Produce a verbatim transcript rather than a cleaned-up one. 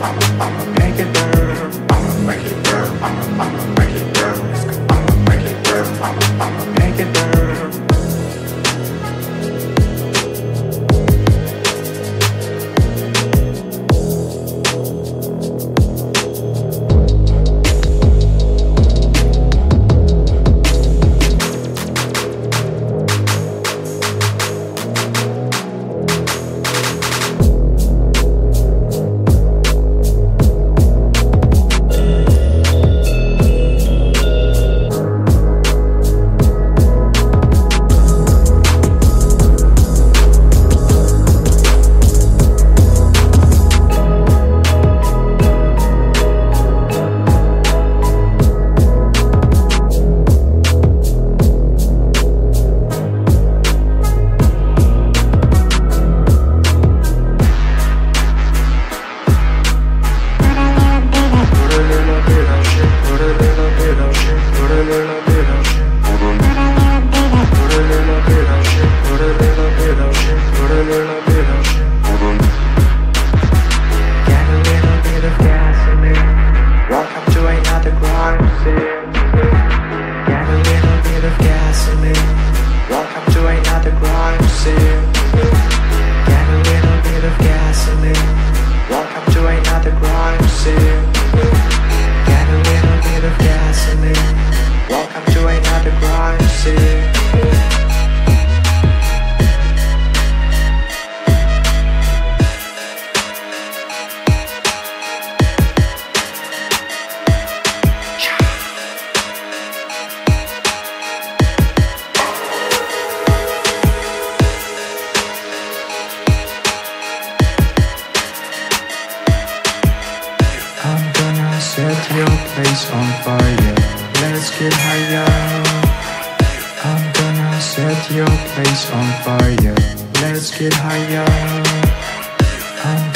Make it burn, make it burn, make it burn, make it burn, make it burn. Set your place on fire, let's get higher. I'm gonna set your place on fire, let's get higher. I'm